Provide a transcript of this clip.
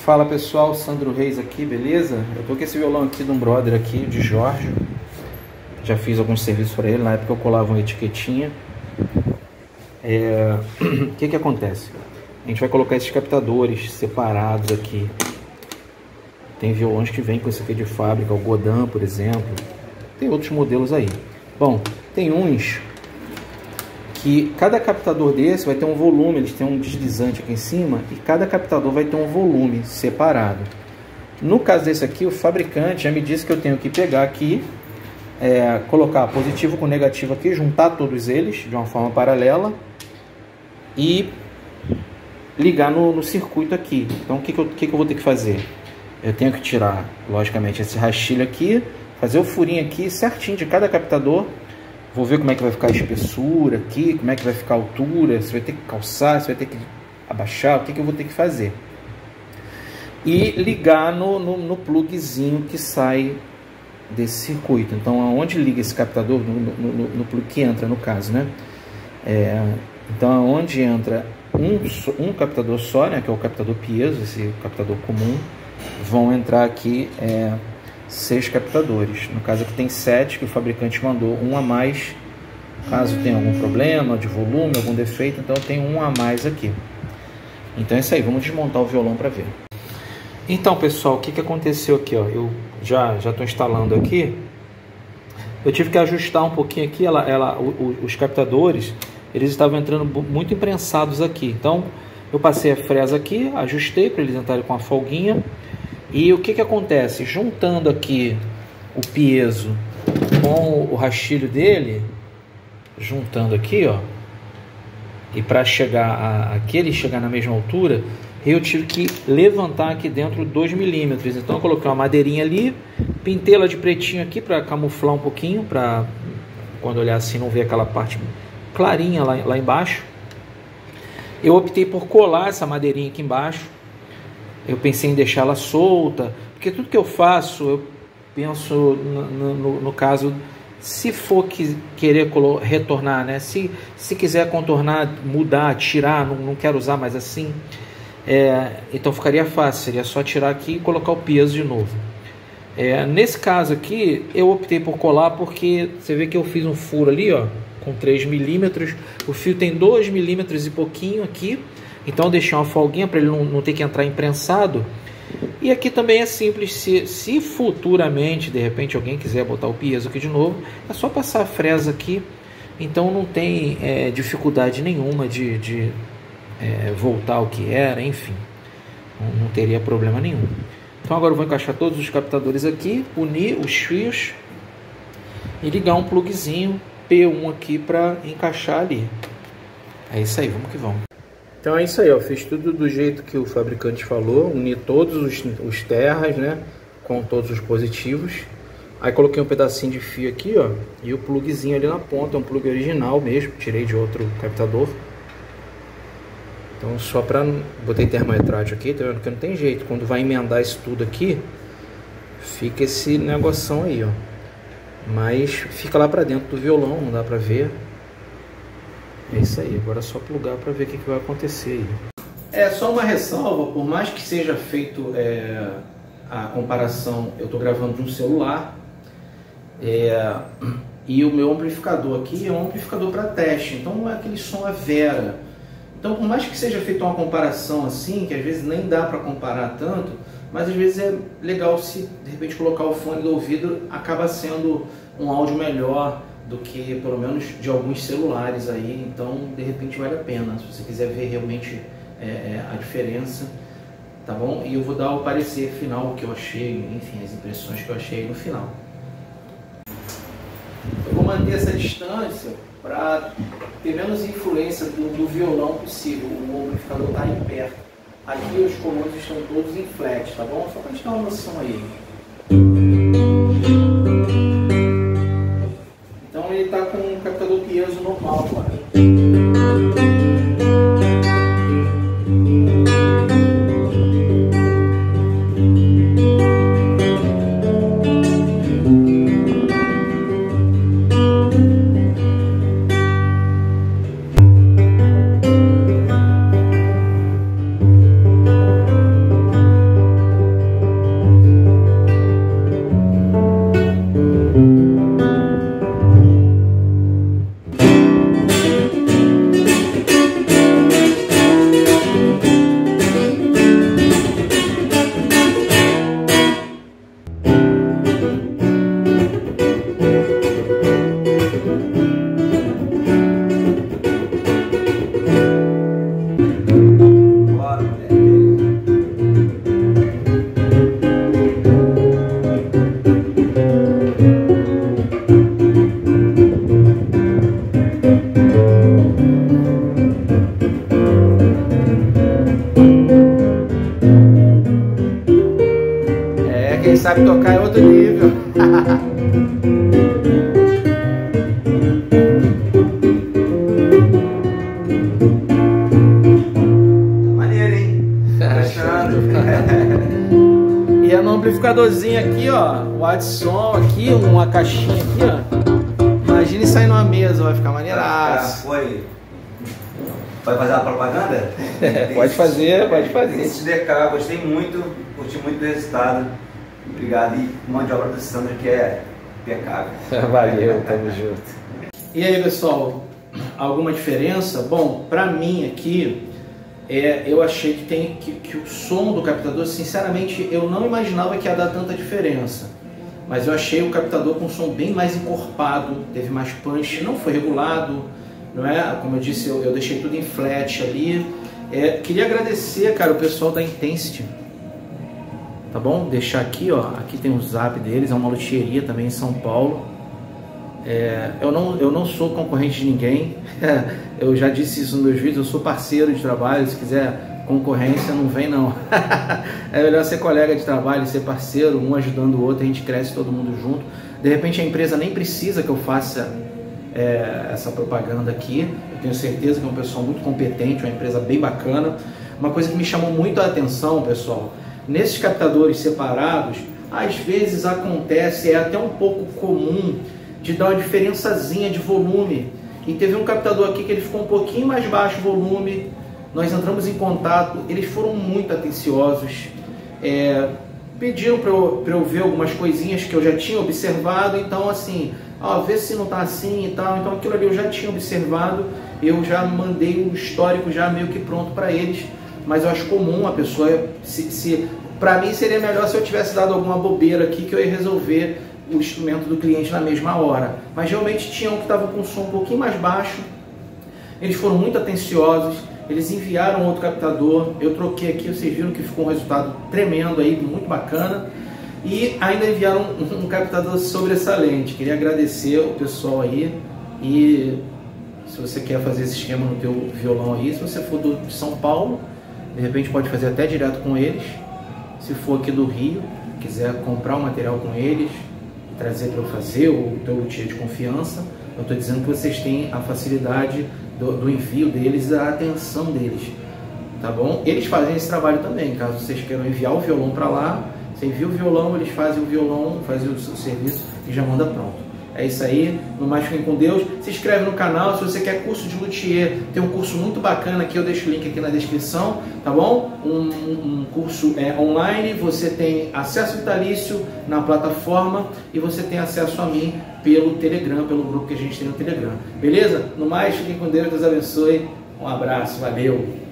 Fala pessoal, Sandro Reis aqui, beleza? Eu tô com esse violão aqui de um brother aqui, de Jorge. Já fiz alguns serviços para ele, na época eu colava uma etiquetinha. O que acontece? A gente vai colocar esses captadores separados aqui. Tem violões que vêm com esse aqui de fábrica, o Godin, por exemplo. Tem outros modelos aí. Bom, tem uns que cada captador desse vai ter um volume, eles têm um deslizante aqui em cima e cada captador vai ter um volume separado. No caso desse aqui, o fabricante já me disse que eu tenho que pegar aqui, colocar positivo com negativo aqui, juntar todos eles de uma forma paralela e ligar no circuito aqui. Então o que eu vou ter que fazer? Eu tenho que tirar, logicamente, esse rastilho aqui, fazer o furinho aqui certinho de cada captador. Vou ver como é que vai ficar a espessura aqui, como é que vai ficar a altura, se vai ter que calçar, se vai ter que abaixar, o que eu vou ter que fazer. E ligar no plugzinho que sai desse circuito. Então, aonde liga esse captador, no plug que entra, no caso, né? Então, aonde entra um captador só, né, que é o captador piezo, esse captador comum, vão entrar aqui 6 captadores. No caso aqui tem 7 que o fabricante mandou, um a mais caso tenha algum problema de volume, algum defeito, então tem um a mais aqui. Então é isso aí, vamos desmontar o violão para ver. Então pessoal, o que aconteceu aqui, ó? Eu já estou instalando aqui. Eu tive que ajustar um pouquinho aqui, os captadores, eles estavam entrando muito imprensados aqui. Então eu passei a fresa aqui, ajustei para eles entrarem com a folguinha. E o que acontece? Juntando aqui o piezo com o rastilho dele, juntando aqui, ó, e para chegar aqui, ele chegar na mesma altura, eu tive que levantar aqui dentro 2 milímetros. Então eu coloquei uma madeirinha ali, pintei ela de pretinho aqui para camuflar um pouquinho, para quando olhar assim não ver aquela parte clarinha lá embaixo. Eu optei por colar essa madeirinha aqui embaixo. Eu pensei em deixá-la solta, porque tudo que eu faço, eu penso no caso, se for querer retornar, né? Se quiser contornar, mudar, tirar, não quero usar mais assim, então ficaria fácil, seria só tirar aqui e colocar o peso de novo. Nesse caso aqui, eu optei por colar porque você vê que eu fiz um furo ali, ó, com 3 milímetros, o fio tem 2 milímetros e pouquinho aqui. Então eu deixei uma folguinha para ele não ter que entrar imprensado. E aqui também é simples, se futuramente, de repente, alguém quiser botar o piezo aqui de novo, é só passar a fresa aqui. Então não tem dificuldade nenhuma de voltar ao que era, enfim. Não teria problema nenhum. Então agora eu vou encaixar todos os captadores aqui, unir os fios e ligar um plugzinho P1 aqui para encaixar ali. É isso aí, vamos que vamos. Então é isso aí, ó, fiz tudo do jeito que o fabricante falou, uni todos os terras, né, com todos os positivos. Aí coloquei um pedacinho de fio aqui, ó, e o plugzinho ali na ponta, é um plug original mesmo, tirei de outro captador. Então só pra... botei termoretrátil aqui, tá vendo que não tem jeito, quando vai emendar isso tudo aqui, fica esse negoção aí, ó. Mas fica lá pra dentro do violão, não dá pra ver. É isso aí, agora é só plugar para ver o que vai acontecer aí. Só uma ressalva, por mais que seja feito a comparação, eu estou gravando de um celular, e o meu amplificador aqui é um amplificador para teste, então não é aquele som a vera. Então por mais que seja feita uma comparação assim, que às vezes nem dá para comparar tanto, mas às vezes é legal se de repente colocar o fone do ouvido, acaba sendo um áudio melhor do que pelo menos de alguns celulares aí, então de repente vale a pena, se você quiser ver realmente a diferença, tá bom? E eu vou dar o parecer final, o que eu achei, enfim, as impressões que eu achei no final. Eu vou manter essa distância para ter menos influência do violão possível, o amplificador está em perto. Aqui os comandos estão todos em flat, tá bom? Só para gente dar uma noção aí. Ele está com um captador piezo normal agora. quem sabe tocar é outro nível. Maneiro, hein? E é no amplificadorzinho aqui, ó, o adson aqui, uma caixinha aqui, ó. Imagine sair numa mesa, vai ficar maneiraço. Vai fazer uma propaganda? Pode fazer, pode fazer. Esse DK, gostei muito, curti muito do resultado. Obrigado, e mão de obra do Sandro que é impecável. Valeu, tamo junto. E aí, pessoal, alguma diferença? Bom, pra mim aqui, eu achei que o som do captador, sinceramente, eu não imaginava que ia dar tanta diferença. Mas eu achei o captador com um som bem mais encorpado, teve mais punch, não foi regulado, não é? Como eu disse, eu deixei tudo em flat ali. Queria agradecer, cara, o pessoal da Intensity, tá bom? Deixar aqui, ó, aqui tem o zap deles, é uma luthieria também em São Paulo. Eu não sou concorrente de ninguém, eu já disse isso nos meus vídeos, eu sou parceiro de trabalho, se quiser concorrência não vem não. É melhor ser colega de trabalho, ser parceiro, um ajudando o outro, a gente cresce todo mundo junto. De repente a empresa nem precisa que eu faça essa propaganda aqui, eu tenho certeza que é um pessoal muito competente, uma empresa bem bacana. Uma coisa que me chamou muito a atenção, pessoal, nesses captadores separados, às vezes acontece, é até um pouco comum, de dar uma diferençazinha de volume. E teve um captador aqui que ele ficou um pouquinho mais baixo o volume, nós entramos em contato, eles foram muito atenciosos, pediram para eu ver algumas coisinhas que eu já tinha observado, então assim, vê se não está assim e tal, então aquilo ali eu já tinha observado, eu já mandei o histórico já meio que pronto para eles, mas eu acho comum a pessoa, para mim seria melhor se eu tivesse dado alguma bobeira aqui que eu ia resolver o instrumento do cliente na mesma hora, mas realmente tinha um que estava com o som um pouquinho mais baixo, eles foram muito atenciosos, eles enviaram outro captador, eu troquei aqui, vocês viram que ficou um resultado tremendo aí, muito bacana, e ainda enviaram um captador sobressalente. Queria agradecer o pessoal aí, e se você quer fazer esse esquema no teu violão aí, se você for de São Paulo, de repente pode fazer até direto com eles, se for aqui do Rio, quiser comprar o material com eles, trazer para eu fazer, o teu luthier de confiança, eu estou dizendo que vocês têm a facilidade do envio deles, a atenção deles, tá bom? Eles fazem esse trabalho também, caso vocês queiram enviar o violão para lá, você envia o violão, eles fazem o violão, fazem o serviço e já manda pronto. É isso aí, no mais fiquem com Deus, se inscreve no canal, se você quer curso de luthier, tem um curso muito bacana aqui, eu deixo o link aqui na descrição, tá bom? Um curso online, você tem acesso vitalício na plataforma e você tem acesso a mim pelo Telegram, pelo grupo que a gente tem no Telegram, beleza? No mais, fiquem com Deus, Deus abençoe, um abraço, valeu!